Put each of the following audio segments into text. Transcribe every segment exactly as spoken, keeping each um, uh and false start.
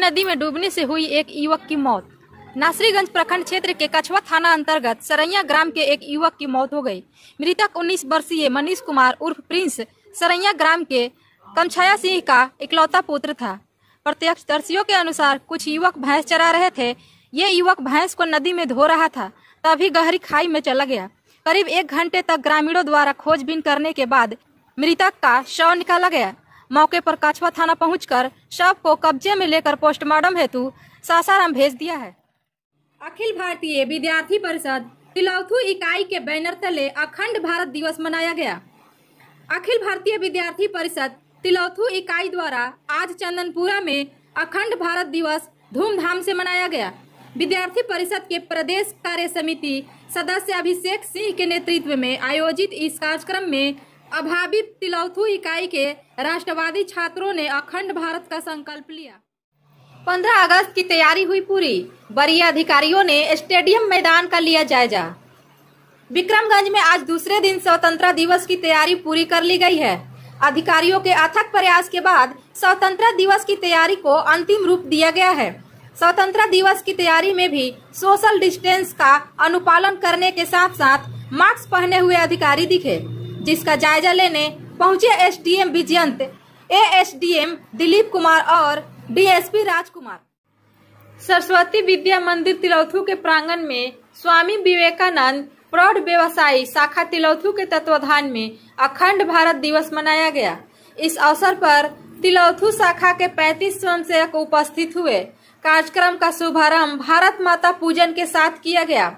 नदी में डूबने से हुई एक युवक की मौत। नासरीगंज प्रखंड क्षेत्र के कछवा थाना अंतर्गत सरैया ग्राम के एक युवक की मौत हो गई। मृतक उन्नीस वर्षीय मनीष कुमार उर्फ प्रिंस सरैया ग्राम के कमछाया सिंह का इकलौता पुत्र था। प्रत्यक्षदर्शियों के अनुसार कुछ युवक भैंस चरा रहे थे। ये युवक भैंस को नदी में धो रहा था, तभी गहरी खाई में चला गया। करीब एक घंटे तक ग्रामीणों द्वारा खोजबीन करने के बाद मृतक का शव निकाला गया। मौके पर कछवा थाना पहुंचकर शव को कब्जे में लेकर पोस्टमार्टम हेतु सासाराम भेज दिया है। अखिल भारतीय विद्यार्थी परिषद तिलौथू इकाई के बैनर तले अखंड भारत दिवस मनाया गया। अखिल भारतीय विद्यार्थी परिषद तिलौथू इकाई द्वारा आज चंदनपुरा में अखंड भारत दिवस धूमधाम से मनाया गया। विद्यार्थी परिषद के प्रदेश कार्य समिति सदस्य अभिषेक सिंह के नेतृत्व में आयोजित इस कार्यक्रम में अभावित तिलौथू इकाई के राष्ट्रवादी छात्रों ने अखंड भारत का संकल्प लिया। पंद्रह अगस्त की तैयारी हुई पूरी। वरीय अधिकारियों ने स्टेडियम मैदान का लिया जायजा। विक्रमगंज में आज दूसरे दिन स्वतंत्रता दिवस की तैयारी पूरी कर ली गई है। अधिकारियों के अथक प्रयास के बाद स्वतंत्रता दिवस की तैयारी को अंतिम रूप दिया गया है। स्वतंत्रता दिवस की तैयारी में भी सोशल डिस्टेंस का अनुपालन करने के साथ साथ मास्क पहने हुए अधिकारी दिखे, जिसका जायजा लेने पहुंचे एसडीएम विजयंत, एएसडीएम दिलीप कुमार और डीएसपी राजकुमार। सरस्वती विद्या मंदिर तिलौथू के प्रांगण में स्वामी विवेकानंद प्रौढ़ व्यवसायी शाखा तिलौथू के तत्वाधान में अखंड भारत दिवस मनाया गया। इस अवसर पर तिलौथू शाखा के पैंतीस स्वयंसेवक उपस्थित हुए। कार्यक्रम का शुभारंभ भारत माता पूजन के साथ किया गया।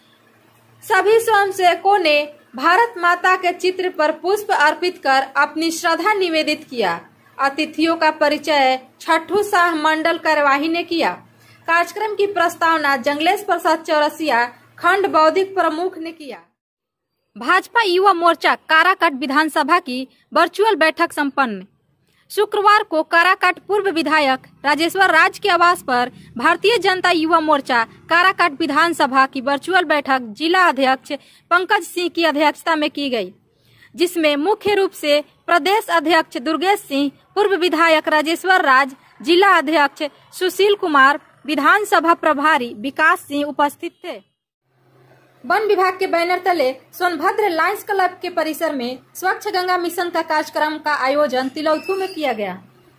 सभी स्वयंसेवकों ने भारत माता के चित्र पर पुष्प अर्पित कर अपनी श्रद्धा निवेदित किया। अतिथियों का परिचय छठू शाह मंडल कार्यवाही ने किया। कार्यक्रम की प्रस्तावना जंगलेश प्रसाद चौरसिया खंड बौद्धिक प्रमुख ने किया। भाजपा युवा मोर्चा काराकाट विधानसभा की वर्चुअल बैठक संपन्न। शुक्रवार को काराकाट पूर्व विधायक राजेश्वर राज के आवास पर भारतीय जनता युवा मोर्चा काराकाट विधानसभा की वर्चुअल बैठक जिला अध्यक्ष पंकज सिंह की अध्यक्षता में की गई, जिसमें मुख्य रूप से प्रदेश अध्यक्ष दुर्गेश सिंह, पूर्व विधायक राजेश्वर राज, जिला अध्यक्ष सुशील कुमार, विधानसभा प्रभारी विकास सिंह उपस्थित थे। वन विभाग के बैनर तले सोनभद्र लायंस क्लब के परिसर में स्वच्छ गंगा मिशन का कार्यक्रम का आयोजन तिलौथू में किया गया।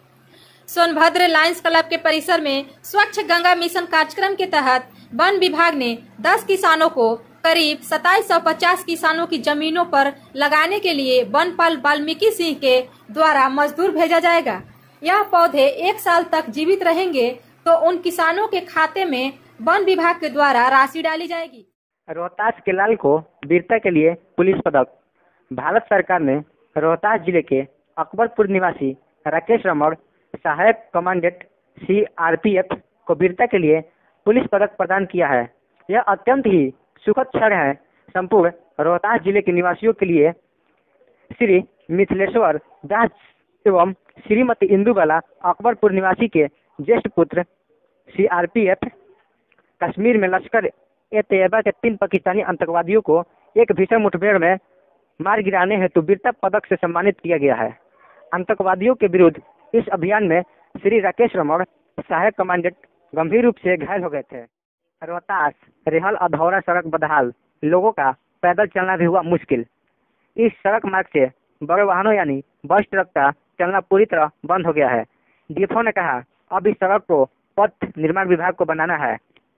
सोनभद्र लायंस क्लब के परिसर में स्वच्छ गंगा मिशन कार्यक्रम के तहत वन विभाग ने दस किसानों को करीब सताईस सौ पचास किसानों की जमीनों पर लगाने के लिए वनपाल वाल्मीकि सिंह के द्वारा मजदूर भेजा जाएगा। यह पौधे एक साल तक जीवित रहेंगे तो उन किसानों के खाते में वन विभाग के द्वारा राशि डाली जाएगी। रोहतास के लाल को वीरता के लिए पुलिस पदक। भारत सरकार ने रोहतास जिले के अकबरपुर निवासी राकेश रमण, सहायक कमांडेंट सीआरपीएफ को वीरता के लिए पुलिस पदक प्रदान किया है। यह अत्यंत ही सुखद क्षण है संपूर्ण रोहतास जिले के निवासियों के लिए। श्री मिथिलेश्वर दास एवं श्रीमती इंदुबाला अकबरपुर निवासी के ज्येष्ठ पुत्र सीआरपीएफ कश्मीर में लश्कर ए तैयबा के तीन पाकिस्तानी आतंकवादियों को एक भीषण मुठभेड़ में मार गिराने हेतु वीरता पदक से सम्मानित किया गया है। आतंकवादियों के विरुद्ध इस अभियान में श्री राकेश रमण, सहायक कमांडेंट, गंभीर रूप से घायल हो गए थे। रोहतास रेहल अधौरा सड़क बदहाल, लोगों का पैदल चलना भी हुआ मुश्किल। इस सड़क मार्ग से बड़े वाहनों यानी बस ट्रक का चलना पूरी तरह बंद हो गया है। डीएफओ ने कहा अब इस सड़क को पथ निर्माण विभाग को बनाना है।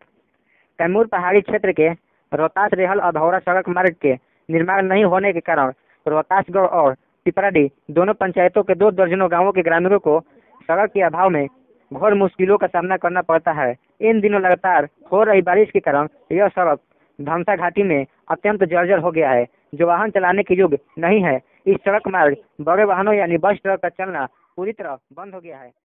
कैमूर पहाड़ी क्षेत्र के रोहतास रेहल अधौरा सड़क मार्ग के निर्माण नहीं होने के कारण रोहतासगढ़ और पिपराडी दोनों पंचायतों के दो दर्जनों गांवों के ग्रामीणों को सड़क के अभाव में घोर मुश्किलों का सामना करना पड़ता है। इन दिनों लगातार हो रही बारिश के कारण यह सड़क धमसा घाटी में अत्यंत जर्जर हो गया है, जो वाहन चलाने के योग्य नहीं है। इस सड़क मार्ग बड़े वाहनों यानी बस ट्रक का चलना पूरी तरह बंद हो गया है।